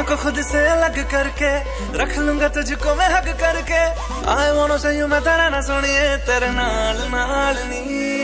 को खुद से अलग करके रख लूंगा तुझको मैं हक करके। I wanna say you मैं तेरा ना सुनिए तेरे नाल नाल नी।